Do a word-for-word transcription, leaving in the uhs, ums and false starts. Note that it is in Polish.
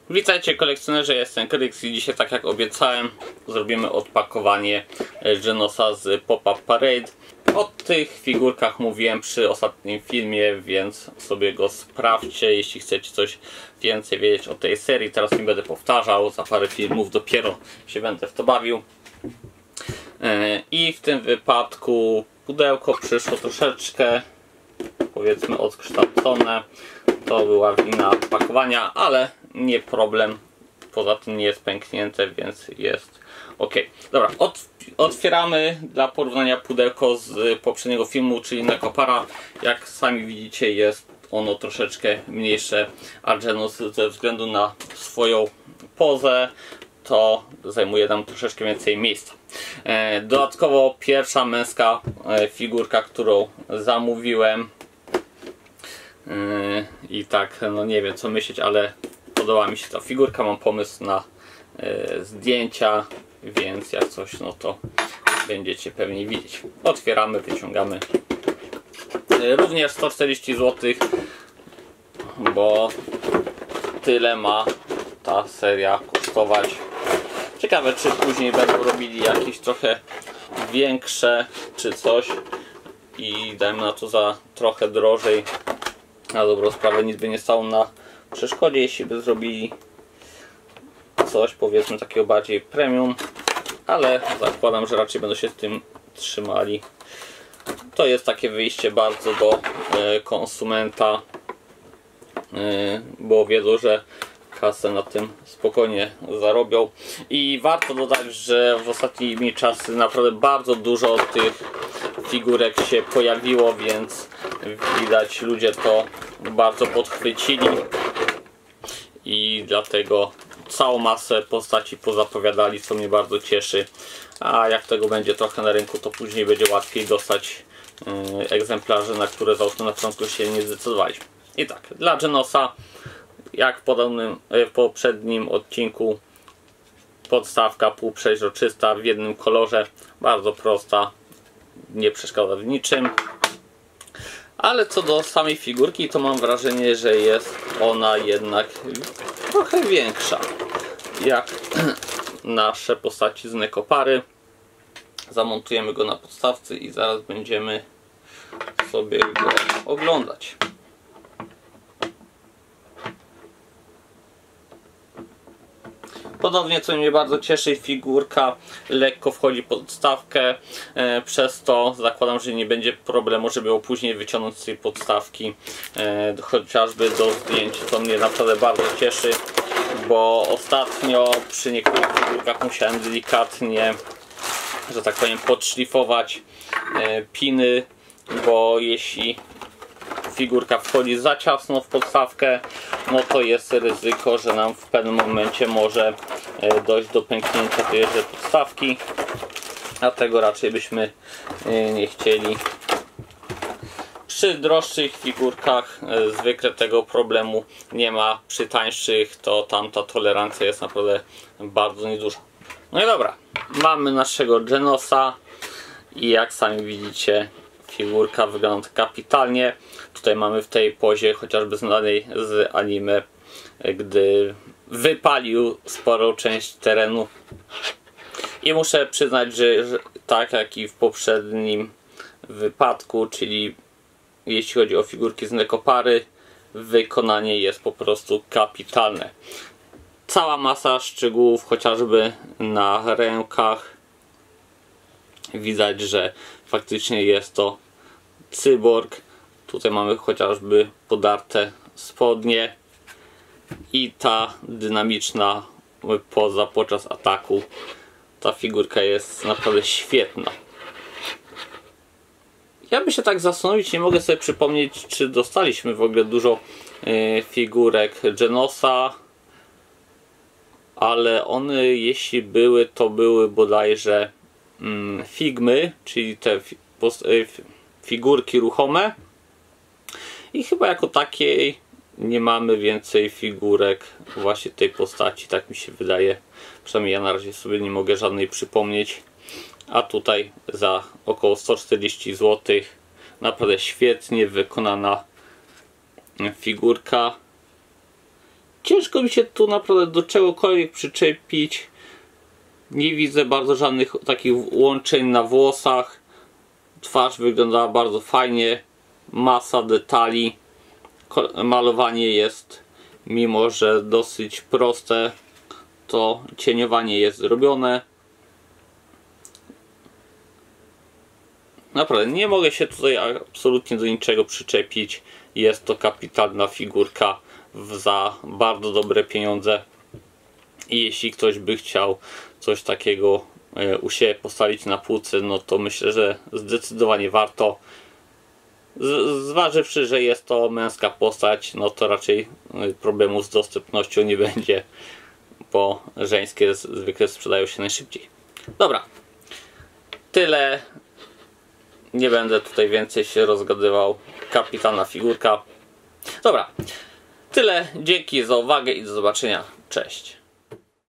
Witajcie kolekcjonerzy, ja jestem Kryx i dzisiaj, tak jak obiecałem, zrobimy odpakowanie Genosa z Pop-Up Parade. O tych figurkach mówiłem przy ostatnim filmie, więc sobie go sprawdźcie, jeśli chcecie coś więcej wiedzieć o tej serii. Teraz nie będę powtarzał, za parę filmów dopiero się będę w to bawił. I w tym wypadku pudełko przyszło troszeczkę, powiedzmy, odkształcone. To była wina pakowania, ale nie problem. Poza tym nie jest pęknięte, więc jest ok. Dobra, otwieramy dla porównania pudełko z poprzedniego filmu, czyli Nekopara. Jak sami widzicie, jest ono troszeczkę mniejsze, a Genos ze względu na swoją pozę to zajmuje nam troszeczkę więcej miejsca. Dodatkowo pierwsza męska figurka, którą zamówiłem. I tak, no nie wiem co myśleć, ale podoba mi się ta figurka, mam pomysł na y, zdjęcia, więc jak coś, no to będziecie pewnie widzieć. Otwieramy, wyciągamy. Y, również sto czterdzieści złotych, bo tyle ma ta seria kosztować. Ciekawe, czy później będą robili jakieś trochę większe czy coś i dajmy na to za trochę drożej. Na dobrą sprawę nic by nie stało na przeszkodzie, jeśli by zrobili coś, powiedzmy, takiego bardziej premium, ale zakładam, że raczej będą się z tym trzymali. To jest takie wyjście bardzo do y, konsumenta, y, bo wiedzą, że kasę na tym spokojnie zarobią. I warto dodać, że w ostatnimi czasy naprawdę bardzo dużo tych figurek się pojawiło, więc widać, ludzie to bardzo podchwycili i dlatego całą masę postaci pozapowiadali, co mnie bardzo cieszy. A jak tego będzie trochę na rynku, to później będzie łatwiej dostać yy, egzemplarze, na które załóżmy na początku się nie zdecydowaliśmy. I tak, dla Genosa, jak w, podobnym, w poprzednim odcinku, podstawka półprzeźroczysta w jednym kolorze, bardzo prosta, nie przeszkadza w niczym. Ale co do samej figurki, to mam wrażenie, że jest ona jednak trochę większa jak nasze postaci z Nekopary. Zamontujemy go na podstawce i zaraz będziemy sobie go oglądać. Podobnie, co mnie bardzo cieszy, figurka lekko wchodzi pod podstawkę, e, przez to zakładam, że nie będzie problemu, żeby ją później wyciągnąć z tej podstawki, e, chociażby do zdjęć, co mnie naprawdę bardzo cieszy, bo ostatnio przy niektórych figurkach musiałem delikatnie, że tak powiem, podszlifować e, piny, bo jeśli figurka wchodzi za ciasno w podstawkę, no to jest ryzyko, że nam w pewnym momencie może dojść do pęknięcia tejże podstawki, a tego raczej byśmy nie chcieli. Przy droższych figurkach zwykle tego problemu nie ma, przy tańszych to tamta tolerancja jest naprawdę bardzo nieduża. No i dobra, mamy naszego Genosa i jak sami widzicie, figurka wygląda kapitalnie. Tutaj mamy w tej pozie chociażby znanej z anime, gdy wypalił sporą część terenu. I muszę przyznać, że, że tak jak i w poprzednim wypadku, czyli jeśli chodzi o figurki z Nekopary, wykonanie jest po prostu kapitalne. Cała masa szczegółów, chociażby na rękach. Widać, że faktycznie jest to cyborg. Tutaj mamy chociażby podarte spodnie i ta dynamiczna poza podczas ataku. Ta figurka jest naprawdę świetna. Ja bym się tak zastanowić, nie mogę sobie przypomnieć, czy dostaliśmy w ogóle dużo yy, figurek Genosa, ale one, jeśli były, to były bodajże yy, Figmy, czyli te fi yy, figurki ruchome. I chyba jako takiej nie mamy więcej figurek właśnie tej postaci, tak mi się wydaje. Przynajmniej ja na razie sobie nie mogę żadnej przypomnieć. A tutaj za około sto czterdzieści złotych naprawdę świetnie wykonana figurka. ciężko mi się tu naprawdę do czegokolwiek przyczepić. Nie widzę bardzo żadnych takich łączeń na włosach. Twarz wyglądała bardzo fajnie. Masa detali. Malowanie jest, mimo że dosyć proste, to cieniowanie jest zrobione. Naprawdę nie mogę się tutaj absolutnie do niczego przyczepić. Jest to kapitalna figurka za bardzo dobre pieniądze. I jeśli ktoś by chciał coś takiego u siebie postawić na półce, no to myślę, że zdecydowanie warto. Zważywszy, że jest to męska postać, no to raczej problemu z dostępnością nie będzie, bo żeńskie zwykle sprzedają się najszybciej. Dobra, tyle. Nie będę tutaj więcej się rozgadywał. Kapitalna figurka. Dobra, tyle. Dzięki za uwagę i do zobaczenia. Cześć.